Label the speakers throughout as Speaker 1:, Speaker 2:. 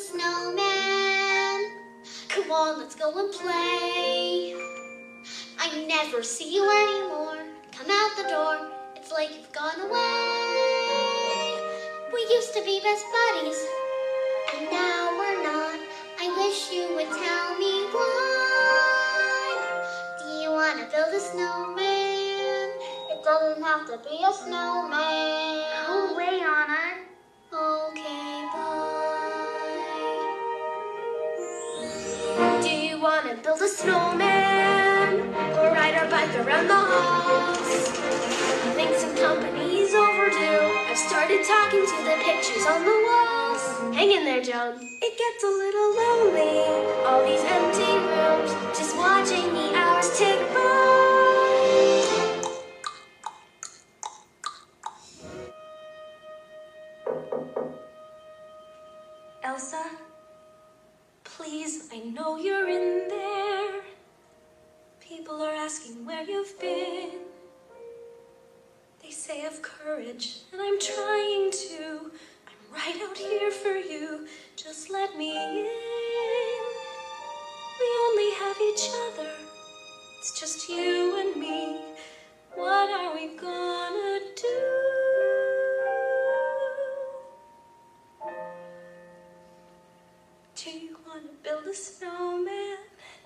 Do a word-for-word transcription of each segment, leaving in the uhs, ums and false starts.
Speaker 1: snowman. Come on, let's go and play. I never see you anymore. Come out the door, it's like you've gone away. We used to be best buddies, and now we're not. I wish you would tell me why. Do you want to build a snowman? It doesn't have to be a snowman.
Speaker 2: Go away, Anna.
Speaker 1: Okay, bye. Do you want to build a snowman? Or ride our bike around the halls? I think some company's overdue. I've started talking to the pictures on the walls. Hang in there, Joan. It gets a little lonely. All these empty rooms, just watching the hours tick by. Elsa, please, I know you're in there. People are asking where you've been. They say have courage, and I'm trying to. I'm right out here for you. Just let me in. We only have each other. It's just you and me. What are we gonna do? Do you want to build a snowman?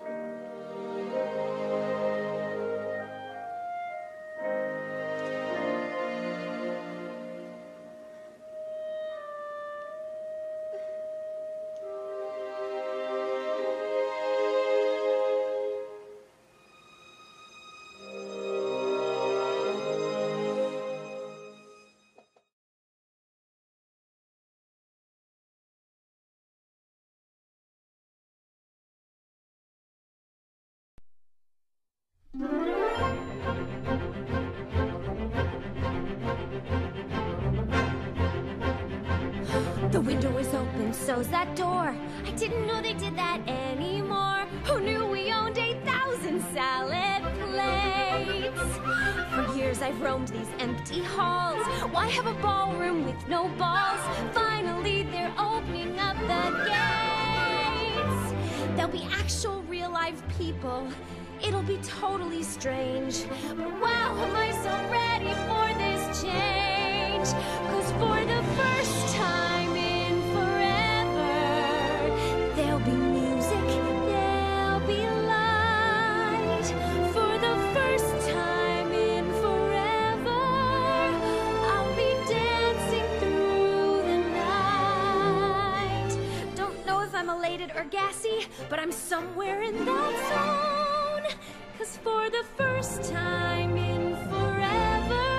Speaker 3: The window is open, so's that door. I didn't know they did that anymore. Who knew we owned eight thousand salad plates? For years I've roamed these empty halls. Why have a ballroom with no balls? Finally they're opening up the gates. There'll be actual real live people. It'll be totally strange. But wow, am I so ready for this change? 'Cause for the first time in forever, there'll be music, there'll be light. For the first time in forever, I'll be dancing through the night. Don't know if I'm elated or gassy, but I'm somewhere in that zone. 'Cause for the first time in forever,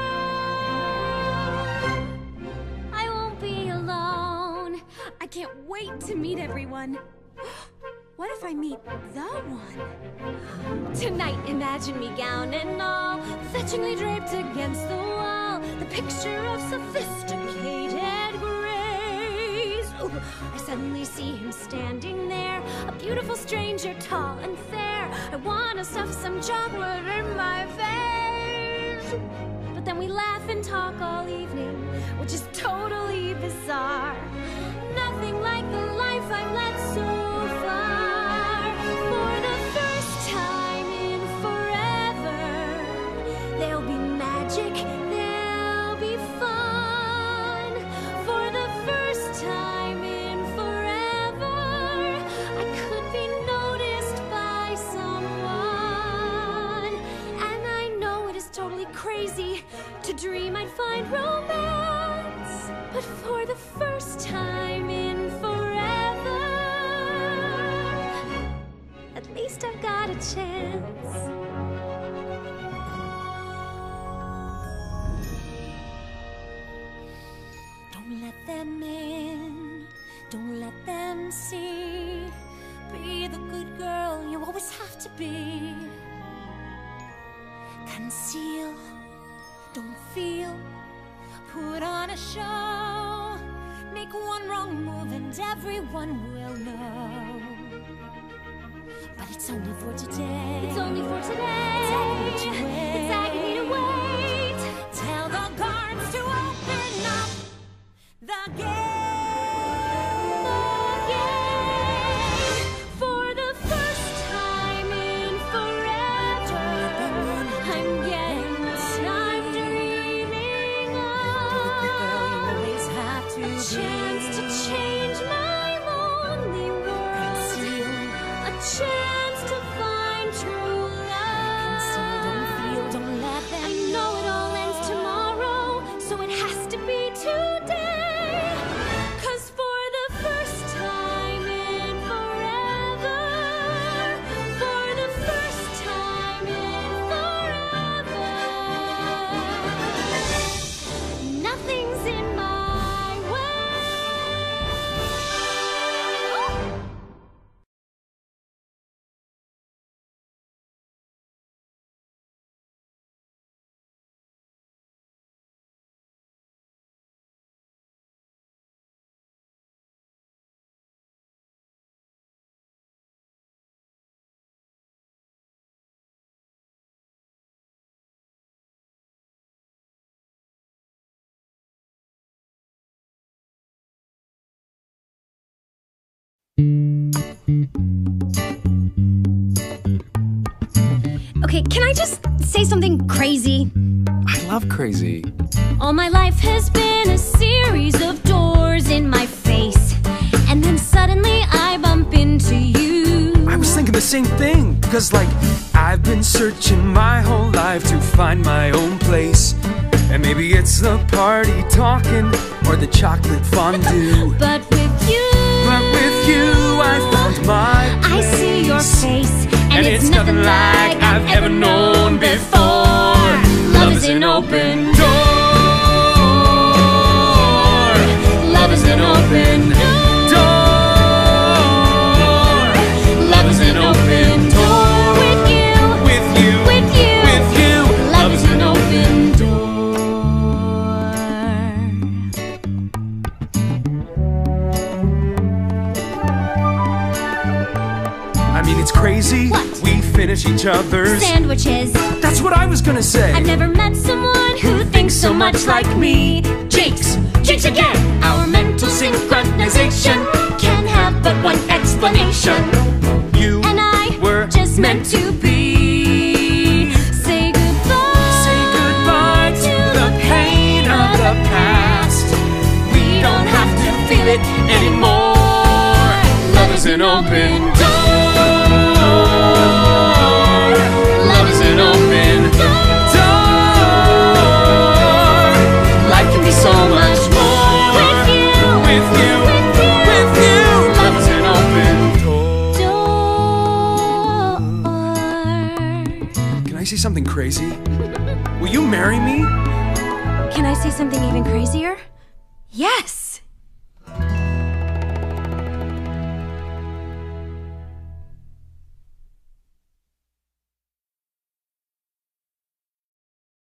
Speaker 3: I won't be alone. I can't wait to meet everyone. What if I meet the one? Tonight, imagine me gown and all, fetchingly draped against the wall, the picture of sophisticated grace. Ooh, I suddenly see him standing there, a beautiful stranger, tall and fair. I wanna stuff some chocolate in my face. But then we laugh and talk all evening, which is totally bizarre. Nothing like the life I've led so far. For the first time in forever, there'll be magic, there'll be fun. For the first time in forever, I could be noticed by someone. And I know it is totally crazy to dream I'd find romance. But for the first time in forever, at least I've got a chance. Don't let them in, don't let them see. Be the good girl you always have to be. Conceal, don't feel, put on a show. Make one wrong move and everyone will know. But it's only for today. It's only for today. It's agony to wait. It's agony to wait. Tell the guards to open up the gate. The gate. chance to find true love. Conceal, don't feel, don't let them I know it all ends tomorrow, so it has to be today. 'Cause for the first time in forever, for the first time in forever, nothing's in my way. Okay, can I just say something crazy?
Speaker 2: I love crazy.
Speaker 3: All my life has been a series of doors in my face, and then suddenly I bump into you.
Speaker 2: I was thinking the same thing, because like I've been searching my whole life to find my own place. And maybe it's the party talking or the chocolate fondue.
Speaker 3: But with you,
Speaker 2: But with you I found my place.
Speaker 3: I see your face, and,
Speaker 2: And
Speaker 3: it's nothing like I've ever known before. Love is an open door. Love is an open door. Love is an open door. With you,
Speaker 2: With you,
Speaker 3: with you,
Speaker 2: with you.
Speaker 3: love is an open door.
Speaker 2: I mean it's crazy.
Speaker 3: What?
Speaker 2: We finish each other's.
Speaker 3: Sandwiches.
Speaker 2: That's what I was gonna say.
Speaker 3: I've never met someone who thinks so much like me. Jinx, jinx again. Our mental synchronization can have but one explanation.
Speaker 2: You
Speaker 3: And I
Speaker 2: were
Speaker 3: just meant to be. Say goodbye.
Speaker 2: Say goodbye to the pain of the past.
Speaker 3: We don't have to feel it anymore. Love is an open door. Love is an open door. Life can be so much more with you.
Speaker 2: With you,
Speaker 3: With you.
Speaker 2: with you.
Speaker 3: Love is an open
Speaker 2: door.
Speaker 3: door.
Speaker 2: Can I say something crazy? Will you marry me?
Speaker 3: Can I say something even crazier? Yes!